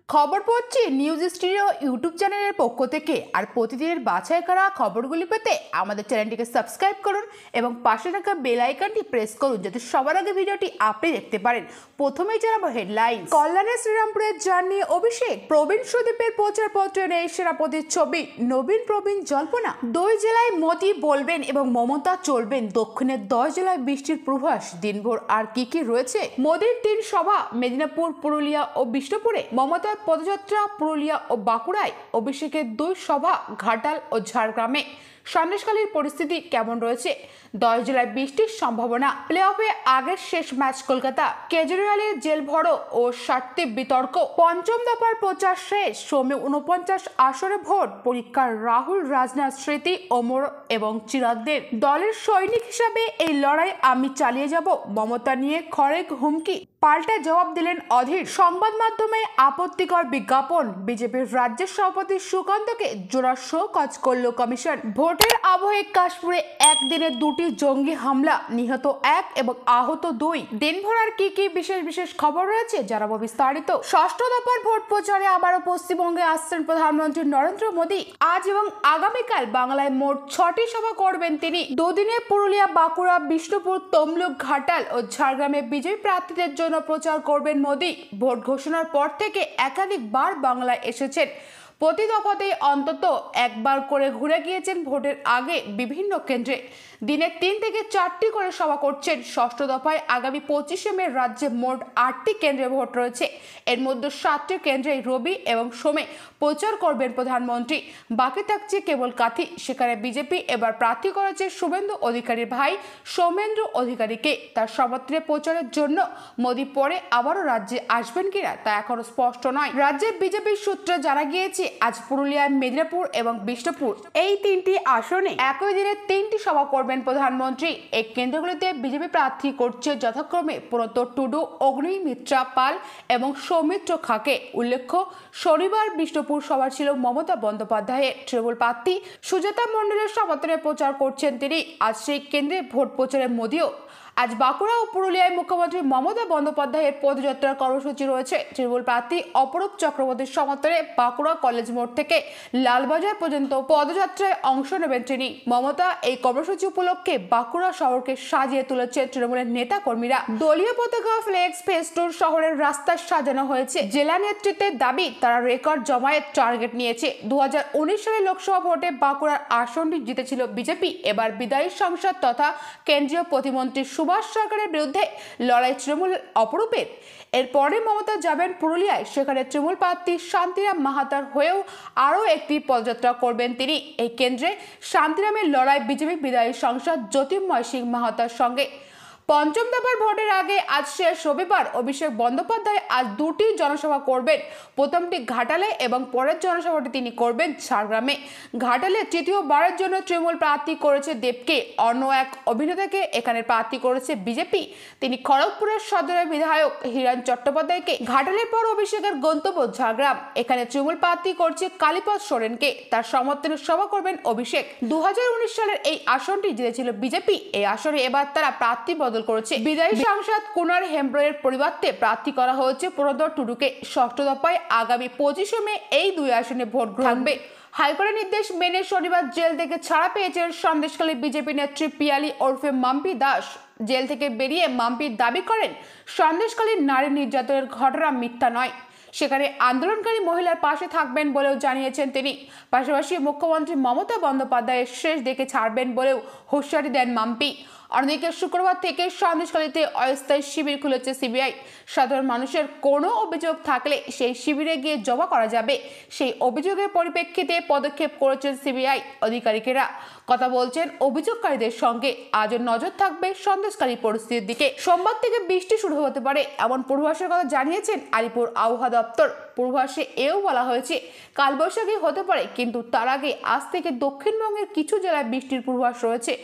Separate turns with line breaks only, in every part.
খবর পড়ছি news studio YouTube চ্যানেলের পক্ষ থেকে। আর প্রতিদিনের বাছাই করা খবরগুলি পেতে আমাদের চ্যানেলটিকে সাবস্ক্রাইব করুন এবং পাশে থাকা বেল আইকনটি প্রেস করুন যাতে সবার আগে ভিডিওটি আপনি দেখতে পারেন। প্রথমেই জানাবো হেডলাইন। কল্যাণের শ্রীরামপুরের জার্নি অভিষেক, প্রবীণ সুদীপের প্রচারপত্র নেই সেনাপতির ছবি, নবীন প্রবীণ জল্পনা। 2 জেলায় মোদি বলবেন এবং মমতা চলবেন, দক্ষিণের 10 জেলায় বৃষ্টির পূর্বাভাস। দিনভর আর কি কি রয়েছে? মোদির 3 সভা মেদিনীপুর, পুরুলিয়া ও বিষ্ণুপুরে, মমতার পদযাত্রা পুরুলিয়া ও বাঁকুড়ায়, অভিষেকের 2 সভা ঘাটাল ও ঝাড়গ্রামে। সন্দেশখালীর পরিস্থিতি কেমন রয়েছে? 10 জেলায় বৃষ্টির সম্ভাবনা। প্লে অফে আগের শেষ ম্যাচ কলকাতা, কেজরিওয়ালের জেল ভরো ও 60টি বিতর্ক। পঞ্চম দফার প্রচার শেষ, সোমে 49 আসরে ভোট পরীক্ষার। রাহুল, রাজনাথ, স্মৃতি, ওমর এবং চিরাগদের। দলের সৈনিক হিসাবে এই লড়াই আমি চালিয়ে যাব, মমতা নিয়ে খড়েগ হুমকি। পাল্টা জবাব দিলেন অধীর। সংবাদ মাধ্যমে আপত্তিকর বিজ্ঞাপন, বিজেপির রাজ্যের সভাপতি সুকান্তকে জোড়া শোকজ করল কমিশন। ভোটের আবহে কাশপুরে একদিনে 2টি জঙ্গি হামলা, নিহত 1 এবং আহত 2। দিনভর আর কি কি বিশেষ খবর রয়েছে জানাবো বিস্তারিত। ষষ্ঠ দফার ভোট প্রচারে আবারও পশ্চিমবঙ্গে আসছেন প্রধানমন্ত্রী নরেন্দ্র মোদী। আজ এবং আগামীকাল বাংলায় মোট 6টি সভা করবেন তিনি। দুদিনে পুরুলিয়া, বাঁকুড়া, বিষ্ণুপুর, তমলুক, ঘাটাল ও ঝাড়গ্রামে বিজয়ী প্রার্থীদের জন্য প্রচার করবেন মোদী। ভোট ঘোষণার পর থেকে একাধিকবার বাংলায় এসেছেন। প্রতি দফাতেই অন্তত একবার করে ঘুরে গিয়েছেন ভোটের আগে বিভিন্ন কেন্দ্রে। দিনে 3 থেকে 4টি করে সভা করছেন। ষষ্ঠ দফায় আগামী 25শে মে রাজ্যে মোট 8টি কেন্দ্রে ভোট রয়েছে। এর মধ্যে 7টি কেন্দ্রে রবি এবং সোমে প্রচার করবেন প্রধানমন্ত্রী। বাকি থাকছে কেবল কাথি। সেখানে বিজেপি এবার প্রার্থী করেছে শুভেন্দু অধিকারীর ভাই সৌমেন্দ্র অধিকারীকে। তার সমর্থনে প্রচারের জন্য মোদী পরে আবারও রাজ্যে আসবেন কিনা তা এখনো স্পষ্ট নয়। রাজ্যের বিজেপির সূত্রে জানা গিয়েছে আজ পুরুলিয়া, মেদিনীপুর এবং বিষ্ণুপুর এই 3টি আসনে একই দিনে 3টি সভা করবেন প্রধানমন্ত্রী। এই কেন্দ্রগুলিতে বিজেপি প্রার্থী করছে যথাক্রমে প্রণত টুডু, অগ্নিমিত্রা পাল এবং সৌমিত্র খাকে। উল্লেখ্য, শনিবার বিষ্ণুপুর সভা ছিল মমতা বন্দ্যোপাধ্যায়ের। তৃণমূল প্রার্থী সুজাতা মণ্ডলের সমর্থনে প্রচার করছেন তিনি। আজ সেই কেন্দ্রে ভোট প্রচারে মোদীও। আজ বাঁকুড়া ও পুরুলিয়ায় মুখ্যমন্ত্রী মমতা বন্দ্যোপাধ্যায়ের পদযাত্রার কর্মসূচি রয়েছে। তৃণমূল প্রার্থী অপরূপ চক্রবর্তীর সমর্থনে বাঁকুড়া কলেজ মোড় থেকে লালবাজার পর্যন্ত পদযাত্রায় অংশ নেবেন তিনি। মমতা এই কর্মসূচি উপলক্ষে বাঁকুড়া শহরকে সাজিয়ে তুলেছেন তৃণমূলের নেতা কর্মীরা। দলীয় পতাকা, ফ্লেক্স, ফেস্টুন শহরের রাস্তায় সাজানো হয়েছে। জেলা নেতৃত্বের দাবি তারা রেকর্ড জমায়েত টার্গেট নিয়েছে। 2019 সালে লোকসভা ভোটে বাঁকুড়ার আসনটি জিতেছিল বিজেপি। এবার বিদায়ী সাংসদ তথা কেন্দ্রীয় প্রতিমন্ত্রী সুভাষ সরকারের বিরুদ্ধে লড়াই তৃণমূল অপরূপের। এরপরে মমতা যাবেন পুরুলিয়ায়। সেখানে তৃণমূল প্রার্থী শান্তিরাম মাহাতার হয়েও আরও একটি পদযাত্রা করবেন তিনি। এই কেন্দ্রে শান্তিরামের লড়াই বিজেপি বিদায়ী সাংসদ জ্যোতির্ময় সিং মাহাতার সঙ্গে। পঞ্চম দফার ভোটের আগে আজ শেষ রবিবার অভিষেক বন্দ্যোপাধ্যায় আজ 2টি জনসভা করবেন। প্রথমটি ঘাটালে এবং পরের জনসভাটি তিনি করবেন ঝাড়গ্রামে। ঘাটালে তৃতীয়বারের জন্য তৃণমূল প্রার্থী করেছে দেবকে। অন্য এক অভিনেতাকে এখানে প্রার্থী করেছে বিজেপি। তিনি খড়গপুরের সদরের বিধায়ক হিরান চট্টোপাধ্যায়কে। ঘাটালের পর অভিষেকের গন্তব্য ঝাড়গ্রাম। এখানে তৃণমূল প্রার্থী করছে কালীপদ সোরেনকে। তার সমর্থনে সভা করবেন অভিষেক। 2019 সালের এই আসনটি জিতেছিল বিজেপি। এই আসনে এবার তারা প্রার্থী করেছে। বিদায়ী সাংসদ কুনার হেমব্রমের পরিবর্তে প্রার্থী করা হয়েছে প্রণত টুডুকে। ষষ্ঠ দফায় আগামী 25শে মে এই 2 আসনে ভোট থাকবে। হাইকোর্টের নির্দেশ মেনে শনিবার জেল থেকে ছাড়া পেয়েছেন সন্দেশখালী বিজেপি নেত্রী পিয়ালি ওরফে মাম্পি দাস। জেল থেকে বেরিয়ে মাম্পি দাবি করেন সন্দেশখালীর নারী নির্যাতনের ঘটনা মিথ্যা নয়। সেখানে আন্দোলনকারী মহিলার পাশে থাকবেন বলেও জানিয়েছেন তিনি। পাশাপাশি মুখ্যমন্ত্রী মমতা বন্দ্যোপাধ্যায়ের শেষ দেখে ছাড়বেন বলেও হুঁশিয়ারি দেন মাম্পি। অন্যদিকে শুক্রবার থেকে সন্দেশখালীতে অস্থায়ী শিবির খুলেছে সিবিআই। সাধারণ মানুষের কোনো অভিযোগ থাকলে সেই শিবিরে গিয়ে জমা করা যাবে। সেই অভিযোগের পরিপ্রেক্ষিতে পদক্ষেপ করেছেন সিবিআই আধিকারিকেরা। কথা বলছেন অভিযোগকারীদের সঙ্গে। আজও নজর থাকবে সন্দেশখালী পরিস্থিতির দিকে। সোমবার থেকে বৃষ্টি শুরু হতে পারে এমন পূর্বাভাসের কথা জানিয়েছেন আলিপুর আবহাওয়া দপ্তর। পূর্বাভাসে এও বলা হয়েছে কালবৈশাখী হতে পারে, কিন্তু তার আগে আজ থেকে দক্ষিণবঙ্গের কিছু জেলায় বৃষ্টির পূর্বাভাস রয়েছে।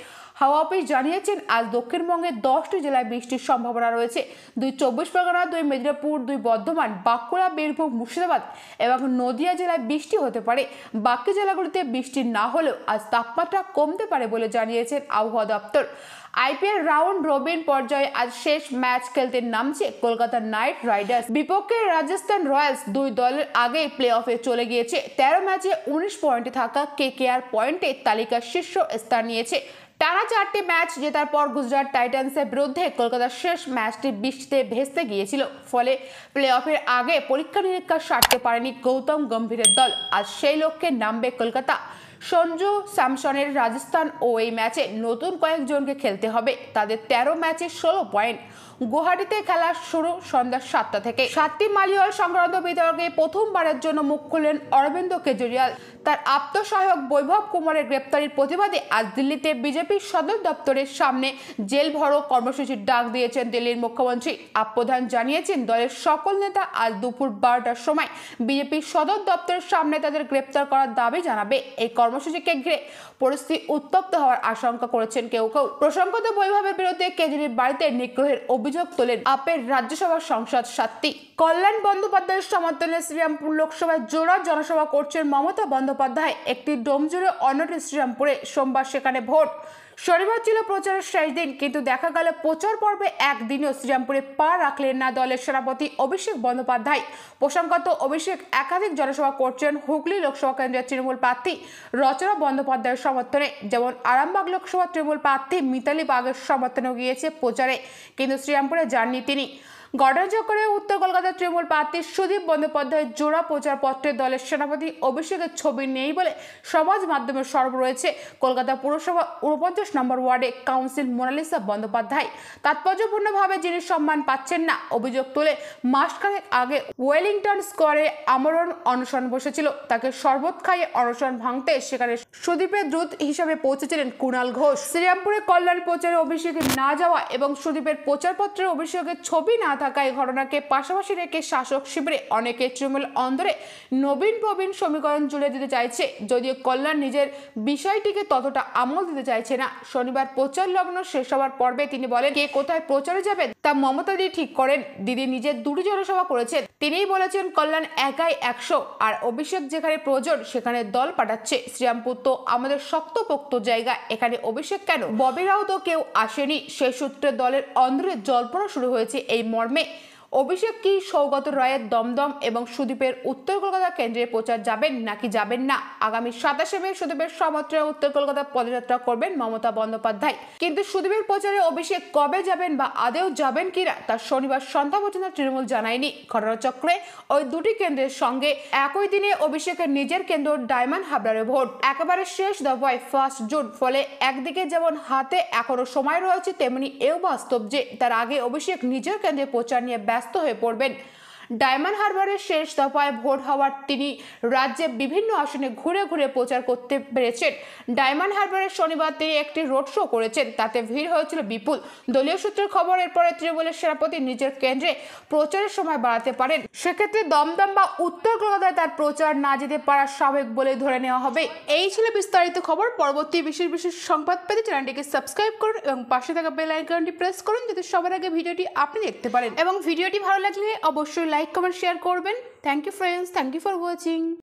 হাওয়া অফিস জানিয়েছেন আজ দক্ষিণবঙ্গে 10টি জেলায় বৃষ্টির সম্ভাবনা রয়েছে। 2 চব্বিশ পরগনা, 2 মেদিনীপুর, 2 বর্ধমান, বাঁকুড়া, বীরভূম, মুর্শিদাবাদ এবং নদিয়া জেলায় বৃষ্টি হতে পারে। বাকি জেলাগুলিতে বৃষ্টি না হলেও আজ তাপমাত্রা কমতে পারে বলে জানিয়েছেন আবহাওয়া দপ্তর। আইপিএল রাউন্ড রবিন পর্যায়ে আজ শেষ ম্যাচ খেলতে নামছে কলকাতা নাইট রাইডার্স বিপক্ষে রাজস্থান রয়্যালস। দুই দলের আগেই প্লে অফে চলে গিয়েছে। 13 ম্যাচে 19 পয়েন্টে থাকা কেকেআর পয়েন্টে তালিকার শীর্ষ স্থান নিয়েছে। টানা 4টি ম্যাচ জেতার পর গুজরাট টাইটান্সের বিরুদ্ধে কলকাতার শেষ ম্যাচটি বৃষ্টিতে ভেস্তে গিয়েছিল। ফলে প্লে অফের আগে পরীক্ষা নিরীক্ষা সারতে পারেনি গৌতম গম্ভীরের দল। আজ সেই লক্ষ্যে নামবে কলকাতা। সঞ্জু স্যামসনের রাজস্থান ও এই ম্যাচে নতুন কয়েকজনকে খেলতে হবে। তাদের 13 ম্যাচে 16 পয়েন্ট। গুয়াহাটিতে খেলা শুরু সন্ধ্যা 7টা থেকে। 7টি মালিওয়াল সংক্রান্ত বিতর্কে প্রথমবারের জন্য মুখ খুললেন অরবিন্দ কেজরিওয়াল। তার আত্মসহায়ক বৈভব কুমারের গ্রেপ্তারির প্রতিবাদে আজ দিল্লিতে বিজেপির সদর দপ্তরের সামনে জেল ভরো কর্মসূচির ডাক দিয়েছেন দিল্লির মুখ্যমন্ত্রী। আপ প্রধান জানিয়েছেন দলের সকল নেতা আজ দুপুর 12টার সময় বিজেপির সদর দপ্তরের সামনে তাদের গ্রেপ্তার করার দাবি জানাবে। এই কর্মসূচিকে ঘিরে পরিস্থিতি উত্তপ্ত হওয়ার আশঙ্কা করেছেন কেউ কেউ। প্রসঙ্গত বৈভবের বিরুদ্ধে কেজরির বাড়িতে নিগ্রহের অভিযোগ তোলেন আপের রাজ্যসভার সাংসদ সাত্তি। কল্যাণ বন্দ্যোপাধ্যায়ের সমর্থনে শ্রীরামপুর লোকসভায় জোড়া জনসভা করছেন মমতা বন্দ্যোপাধ্যায়। একটি ডোমজুড়ে, অন্যটি শ্রীরামপুরে। সোমবার সেখানে ভোট। শনিবার ছিল প্রচারের শেষ দিন, কিন্তু দেখা গেল প্রচার পর্বে একদিনও শ্রীরামপুরে পা রাখলেন না দলের সভাপতি অভিষেক বন্দ্যোপাধ্যায়। প্রসঙ্গত অভিষেক একাধিক জনসভা করছেন হুগলি লোকসভা কেন্দ্রের তৃণমূল প্রার্থী রচনা বন্দ্যোপাধ্যায়ের সমর্থনে। যেমন আরামবাগ লোকসভা তৃণমূল প্রার্থী মিতালি বাগের সমর্থনেও গিয়েছে প্রচারে, কিন্তু শ্রীরামপুরে যাননি তিনি। ঘটনাচক্রে উত্তর কলকাতার তৃণমূল প্রার্থী সুদীপ বন্দ্যোপাধ্যায়ের জোড়া প্রচারপত্রে দলের সেনাপতি অভিষেকের ছবি নেই বলে সমাজ মাধ্যমে সরব রয়েছে। কলকাতা পুরসভা 49 নম্বর ওয়ার্ডে কাউন্সিল মোনালিসা বন্দ্যোপাধ্যায়। তাৎপর্যপূর্ণভাবে যিনি সম্মান পাচ্ছেন না, অভিযোগ তুলে মাসখানেক আগে ওয়েলিংটন স্কোয়ারে আমরণ অনশন বসেছিল। তাকে শরবত খাইয়ে অনশন ভাঙতে সেখানে সুদীপের দূত হিসাবে পৌঁছেছিলেন কুণাল ঘোষ। শ্রীরামপুরে কল্যাণ প্রচারে অভিষেকের না যাওয়া এবং সুদীপের প্রচারপত্রে অভিষেকের ছবি না থাকা এই ঘটনাকে পাশাপাশি রেখে শাসক শিবিরে অনেকে তৃণমূল অন্দরে নবীন প্রবীণ সমীকরণ জুড়ে দিতে চাইছে, যদিও কল্যাণ নিজের বিষয়টিকে ততটা আমল দিতে চাইছে না। শনিবার প্রচার লগ্ন শেষ হওয়ার পর্বে তিনি বলেন, কে কোথায় প্রচারে যাবেন তা মমতা দি ঠিক করেন। দিদি নিজের 2টি জনসভা করেছেন। তিনিই বলেছেন কল্যাণ একাই 100, আর অভিষেক যেখানে প্রয়োজন সেখানে দল পাঠাচ্ছে। শ্রীরামপুর তো আমাদের শক্তপোক্ত জায়গা, এখানে অভিষেক কেন? ববিরাও তো কেউ আসেনি। সেই সূত্রে দলের অন্দরে জল্পনা শুরু হয়েছে এই মর্মে। অভিষেক কি সৌগত রায়ের দমদম এবং সুদীপের উত্তর কলকাতা কেন্দ্রে প্রচার যাবেন নাকি যাবেন না? আগামী 27শে মে সুদীপের সমর্থনে উত্তর কলকাতা পদযাত্রা করবেন মমতা বন্দ্যোপাধ্যায়। কিন্তু সুদীপের প্রচারে অভিষেক কবে যাবেন বা আদেও যাবেন কিনা তা শনিবার সন্ধ্যা পর্যন্ত তৃণমূল জানায়নি। ঘটনাচক্রে ওই 2টি কেন্দ্রের সঙ্গে একই দিনে অভিষেকের নিজের কেন্দ্র ডায়মন্ড হাবড়ারে ভোট একেবারে শেষ দফায় 1 জুন। ফলে একদিকে যেমন হাতে এখনো সময় রয়েছে, তেমনি এও বাস্তব যে তার আগে অভিষেক নিজের কেন্দ্রে প্রচার নিয়ে ব্যস্ত হয়ে পড়বেন। ডায়মন্ড হারবারের শেষ দফায় ভোট হওয়ার তিনি রাজ্যে বিভিন্ন আসনে ঘুরে ঘুরে প্রচার করতে পেরেছেন। ডায়মন্ড হারবারের শনিবার তিনি একটি রোড শো করেছেন, তাতে ভিড় হয়েছিল বিপুল। দলীয় সূত্রের খবর, এরপরে তৃণমূলের সেনাপতি নিজের কেন্দ্রে প্রচারের সময় বাড়াতে পারেন। সেক্ষেত্রে দমদম বা উত্তর কলকাতায় তার প্রচার না যেতে পারা স্বাভাবিক বলে ধরে নেওয়া হবে। এই ছিল বিস্তারিত খবর। পরবর্তী বিশেষ সংবাদ পেতে চ্যানেলটিকে সাবস্ক্রাইব করুন এবং পাশে থাকা বেল আইকনটি প্রেস করুন, যাতে সবার আগে ভিডিওটি আপনি দেখতে পারেন। এবং ভিডিওটি ভালো লাগলে অবশ্যই লাইক, কমেন্ট, শেয়ার করবেন। Thank you friends, thank you for watching.